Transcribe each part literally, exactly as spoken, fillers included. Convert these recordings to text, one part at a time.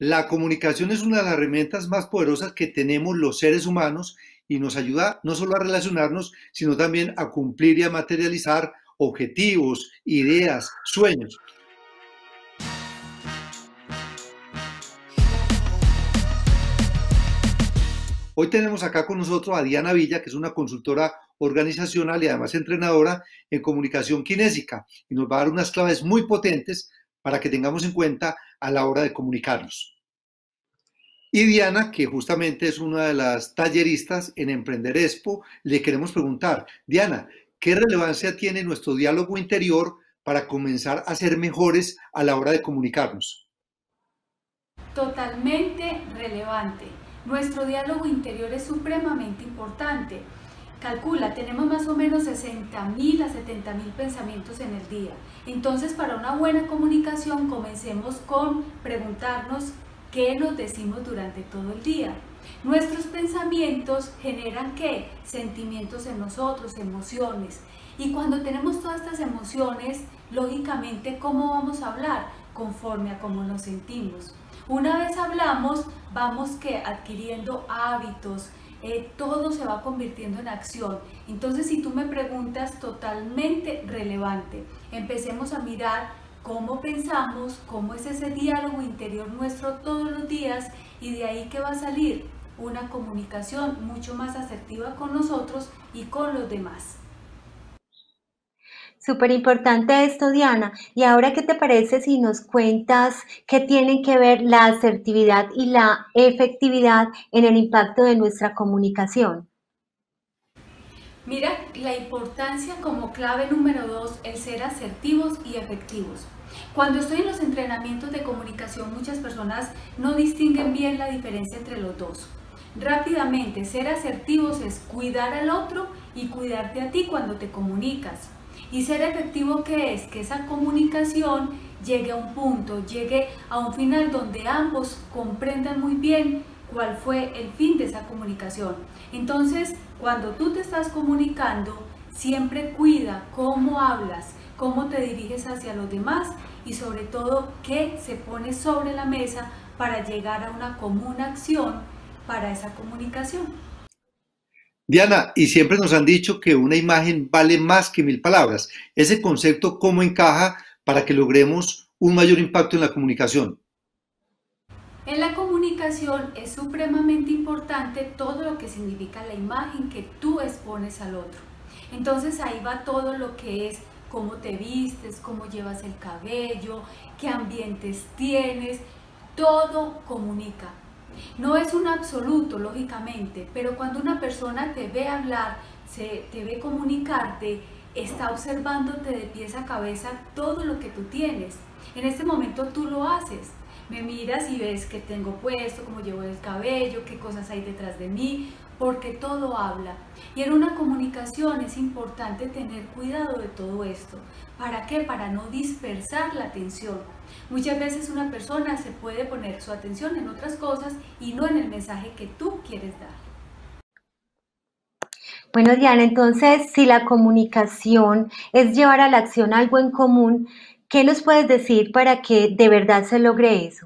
La comunicación es una de las herramientas más poderosas que tenemos los seres humanos y nos ayuda no solo a relacionarnos, sino también a cumplir y a materializar objetivos, ideas, sueños. Hoy tenemos acá con nosotros a Diana Villa, que es una consultora organizacional y además entrenadora en comunicación kinésica, y nos va a dar unas claves muy potentes para que tengamos en cuenta a la hora de comunicarnos. Y Diana, que justamente es una de las talleristas en Emprender Expo, le queremos preguntar, Diana, ¿qué relevancia tiene nuestro diálogo interior para comenzar a ser mejores a la hora de comunicarnos? Totalmente relevante. Nuestro diálogo interior es supremamente importante. Calcula, tenemos más o menos sesenta mil a setenta mil pensamientos en el día. Entonces, para una buena comunicación, comencemos con preguntarnos qué nos decimos durante todo el día. Nuestros pensamientos generan ¿qué? Sentimientos en nosotros, emociones. Y cuando tenemos todas estas emociones, lógicamente, ¿cómo vamos a hablar? Conforme a cómo nos sentimos. Una vez hablamos, vamos que adquiriendo hábitos, eh, todo se va convirtiendo en acción. Entonces, si tú me preguntas, totalmente relevante. Empecemos a mirar cómo pensamos, cómo es ese diálogo interior nuestro todos los días, y de ahí que va a salir una comunicación mucho más asertiva con nosotros y con los demás. Súper importante esto, Diana. Y ahora, ¿qué te parece si nos cuentas qué tienen que ver la asertividad y la efectividad en el impacto de nuestra comunicación? Mira la importancia como clave número dos, el ser asertivos y efectivos. Cuando estoy en los entrenamientos de comunicación, muchas personas no distinguen bien la diferencia entre los dos. Rápidamente, ser asertivos es cuidar al otro y cuidarte a ti cuando te comunicas. Y ser efectivo, ¿qué es? Que esa comunicación llegue a un punto, llegue a un final donde ambos comprendan muy bien cuál fue el fin de esa comunicación. Entonces, cuando tú te estás comunicando, siempre cuida cómo hablas, cómo te diriges hacia los demás y sobre todo qué se pone sobre la mesa para llegar a una común acción para esa comunicación. Diana, y siempre nos han dicho que una imagen vale más que mil palabras. ¿Ese concepto cómo encaja para que logremos un mayor impacto en la comunicación? En la comunicación es supremamente importante todo lo que significa la imagen que tú expones al otro. Entonces ahí va todo lo que es cómo te vistes, cómo llevas el cabello, qué ambientes tienes, todo comunica. No es un absoluto, lógicamente, pero cuando una persona te ve hablar, se, te ve comunicarte, está observándote de pies a cabeza todo lo que tú tienes. En este momento tú lo haces. Me miras y ves qué tengo puesto, cómo llevo el cabello, qué cosas hay detrás de mí, porque todo habla. Y en una comunicación es importante tener cuidado de todo esto. ¿Para qué? Para no dispersar la atención. Muchas veces una persona se puede poner su atención en otras cosas y no en el mensaje que tú quieres dar. Bueno, Diana, entonces, si la comunicación es llevar a la acción algo en común, ¿qué nos puedes decir para que de verdad se logre eso?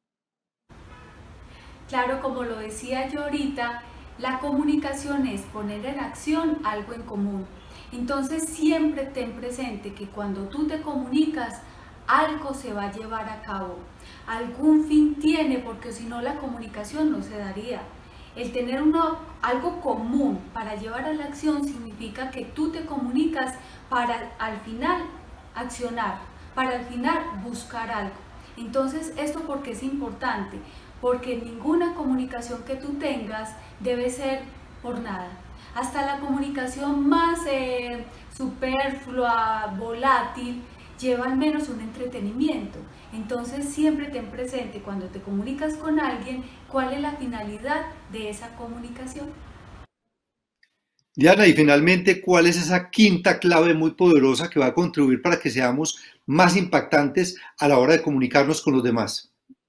Claro, como lo decía yo ahorita, la comunicación es poner en acción algo en común. Entonces siempre ten presente que cuando tú te comunicas, algo se va a llevar a cabo. Algún fin tiene, porque si no la comunicación no se daría. El tener uno, algo común para llevar a la acción significa que tú te comunicas para al final accionar, para al final buscar algo. Entonces, ¿esto por qué es importante? Porque ninguna comunicación que tú tengas debe ser por nada. Hasta la comunicación más eh, superflua, volátil, lleva al menos un entretenimiento. Entonces siempre ten presente cuando te comunicas con alguien cuál es la finalidad de esa comunicación. Diana, y finalmente, ¿cuál es esa quinta clave muy poderosa que va a contribuir para que seamos más impactantes a la hora de comunicarnos con los demás?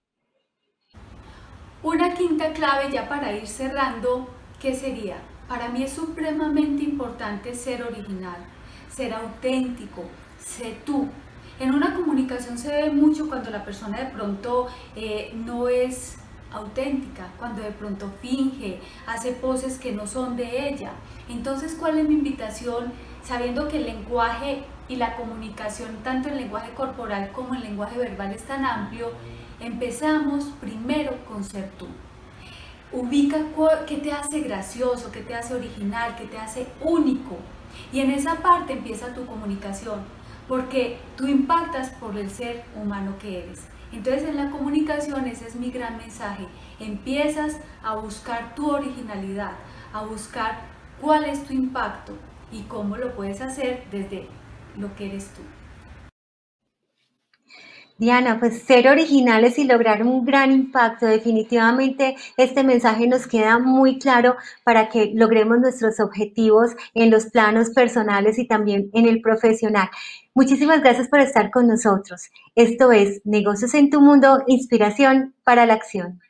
Una quinta clave ya para ir cerrando, ¿qué sería? Para mí es supremamente importante ser original, ser auténtico, sé tú. En una comunicación se ve mucho cuando la persona de pronto eh, no es auténtica, cuando de pronto finge, hace poses que no son de ella. Entonces, ¿cuál es mi invitación? Sabiendo que el lenguaje y la comunicación, tanto el lenguaje corporal como el lenguaje verbal, es tan amplio, empezamos primero con ser tú. Ubica qué te hace gracioso, qué te hace original, qué te hace único. Y en esa parte empieza tu comunicación, porque tú impactas por el ser humano que eres. Entonces en la comunicación ese es mi gran mensaje. Empiezas a buscar tu originalidad, a buscar cuál es tu impacto y cómo lo puedes hacer desde lo que eres tú. Diana, pues ser originales y lograr un gran impacto, definitivamente este mensaje nos queda muy claro para que logremos nuestros objetivos en los planos personales y también en el profesional. Muchísimas gracias por estar con nosotros. Esto es Negocios en tu Mundo, inspiración para la acción.